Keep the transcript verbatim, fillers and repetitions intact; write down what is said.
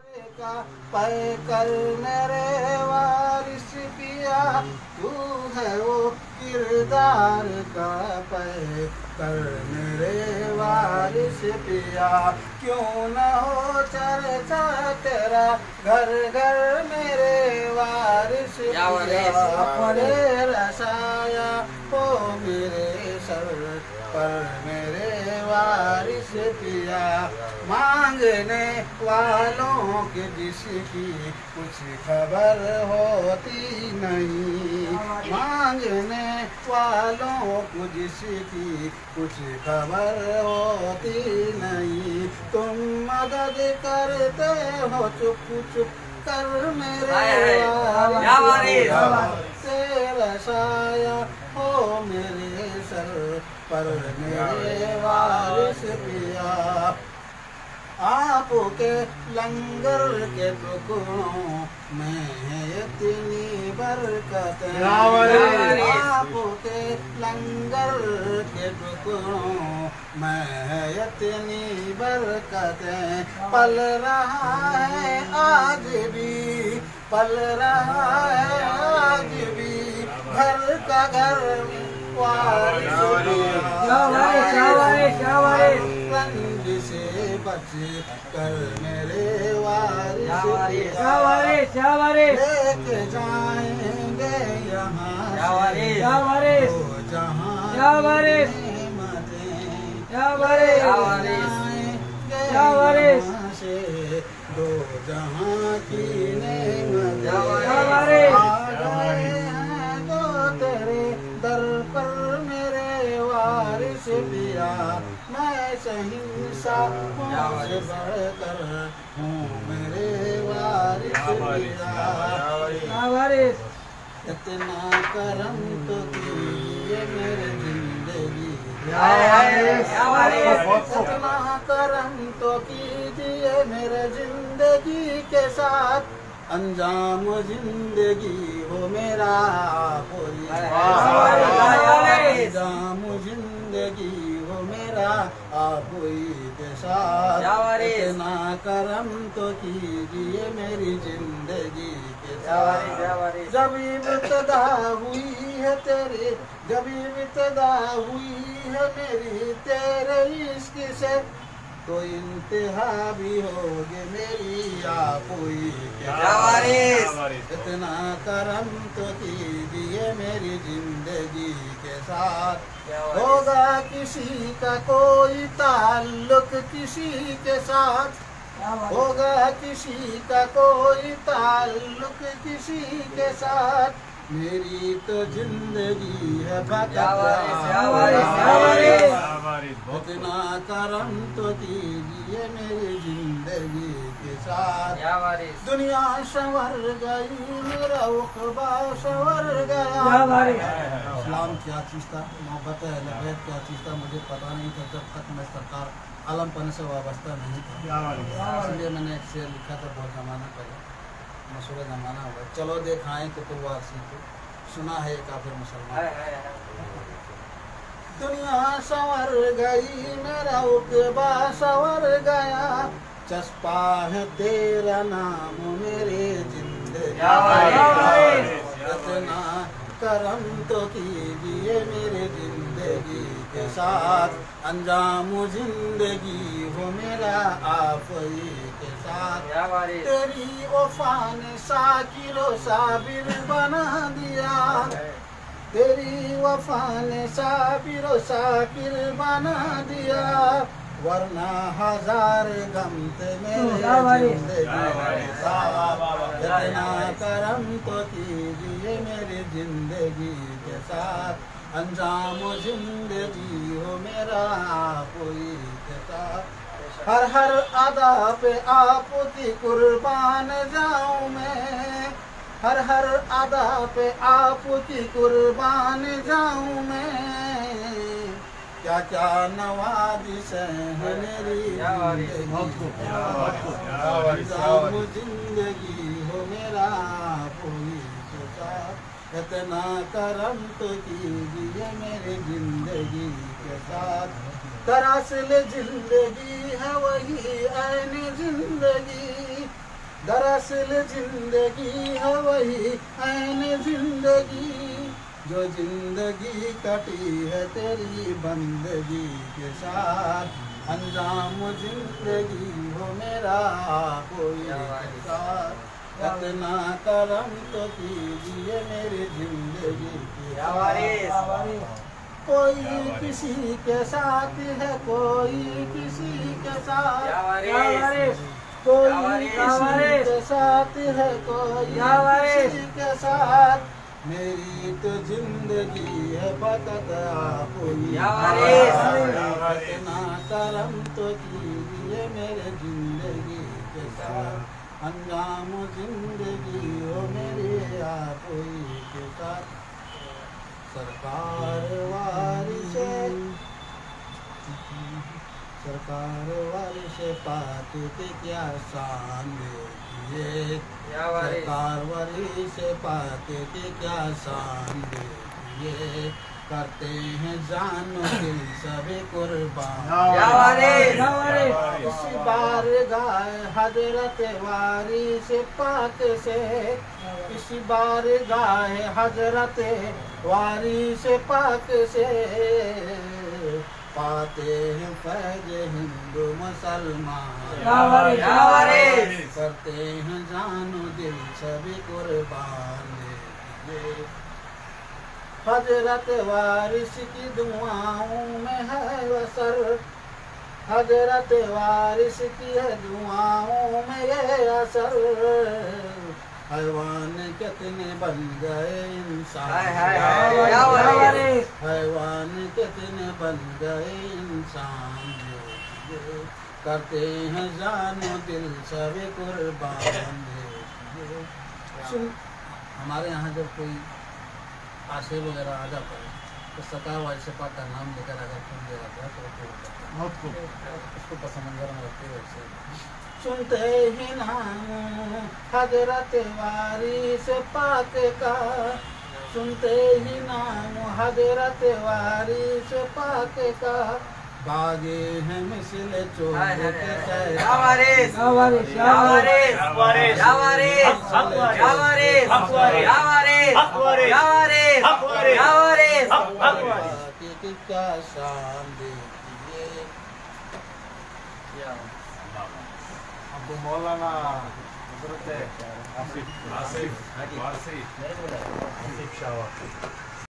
का पै कर मेरे वारिस पिया, तू है वो किरदार का पै कर मेरे वारिस पिया। क्यों न हो चर्चा तेरा घर घर मेरे वारिस पिया, अपने रसाया हो मेरे सर पर मेरे वारिस पिया। मांगने वालों के जिसकी कुछ खबर होती नहीं, मांगने वालों को जिसकी कुछ खबर होती नहीं। तुम मदद करते हो चुप चुप कर मेरे वारिस, तेरा साया हो मेरे सर पर मेरे वारिस पिया। आपके लंगर के टुकड़ों में है इतनी बरकत, आपके लंगर के टुकड़ों में है इतनी बरकत। पल रहा है आज भी, पल रहा है आज भी घर का घर वारिस रंग से बच कर मेरे वारिस लेके जाएंगे यहाँ से दो जहाँ से दो जहाँ की नेमत। आ गए हैं जो तेरे दर पर मेरे वारिस पिया, मैं सहिंसा से बढ़कर हूँ मेरे वारिस पिया। इतना करम तो कीजिए मेरे जिंदगी, इतना करम तो कीजिए मेरे जिंदगी के साथ, अंजाम जिंदगी हो मेरा कोई, अंजाम जिंदगी हो मेरा कोई के साथ। इतना करम तो कीजिए मेरी जिंदगी के साथ। जब इब्तिदा हुई है तेरी, जब इब्तिदा हुई है मेरी तेरे इश्क से, तो इंतहा भी होगी मेरी कोई के। इतना करम तो कीजिए मेरी जिंदगी के साथ। होगा किसी का कोई ताल्लुक किसी के साथ, होगा किसी का कोई ताल्लुक किसी के साथ, मेरी तो जिंदगी है इतना करम तो कीजिए मेरी जिंदगी के साथ। दुनिया संवर गई मेरा उक़बा संवर गया। इस्लाम क्या चीज़ था, मोहब्बत अहले बैत क्या चीज़ था, मुझे पता नहीं था जब तक मैं सरकार आलमपन से वाबस्ता नहीं था। इसलिए मैंने एक शेर लिखा था बहुत ज़माना पहले, मशहूर ज़माना हुआ। चलो दिखाएं तो तो वासी को, सुना है काफिर मुसलमान। दुनिया संवर गई मेरा उक़बा संवर गया, चस्पा है तेरा नाम मेरे जिंदगी। इतना करम तो कीजिए मेरे जिंदगी के साथ, अंजाम जिंदगी हो मेरा आप ही के साथ। तेरी वफा ने साकिरो साबिर बना दिया, तेरी वफा ने साबिरो साबिर बना दिया, वरना हजार गम थे मेरे जिंदगी के साथ। इतना करम तो कीजिए मेरी जिंदगी के साथ, अंजाम जिंदगी हो मेरा कोई के साथ। हर हर अदा पे आपकी कुर्बान जाऊं मैं, हर हर अदा पे आपकी कुर्बान जाऊं मैं। क्या क्या नवाजिश है मेरी जिंदगी हो मेरा कोई के साथ। इतना करम तो कीजिए मेरी जिंदगी के साथ। दरअसल जिंदगी है वही ऐन जिंदगी, दरअसल जिंदगी है वही ऐन जिंदगी, जो जिंदगी कटी है तेरी बंदगी के साथ, अंजाम जिंदगी हो मेरा कोई के साथ, इतना करम तो कीजिए मेरी जिंदगी के साथ। कोई किसी के साथ है, कोई किसी के साथ, कोई किसी के साथ है, कोई किसी के साथ, मेरी तो जिंदगी है फकत कोई। इतना करम तो कीजिए मेरे जिंदगी के साथ, अंजाम जिंदगी हो मेरे आप के साथ। सरकार वारी से सरकार वारी से पाते के क्या शान देखिए, सरकार वारी से पाते के क्या शान देखिए, करते हैं जानो दिल सभी कुर्बान। इस बार गाय हजरत वारी से पाक से, इस बार गाय हजरत वारी से पाक से, पाते हैं फैज हिंदू मुसलमान, करते हैं जानो दिल सभी कुर्बान। हजरत वारिस की दुआओं में है वसर, हजरत वारिस की है दुआओं में ये असर, हैवान कितने बन गए इंसान, हैवान कितने बन गए इंसान, करते हैं जानो दिल सभी कुर्बान। हमारे यहाँ जब कोई आशे वगैरह आ जाता है तो सरकार वाली से पाक का नाम लेकर अगर सुन दिया जाता है तो बहुत को उसको पसमंजर में रखते हुए वैसे सुनते ही नाम हजरत वारी से पाक का, सुनते ही नाम हजरत वारी से पाक का, बागे हैं मिसल चोर क्या शान देखिए। अबू मौलाना हजरत आसिफ आसिफ आसिफ शाह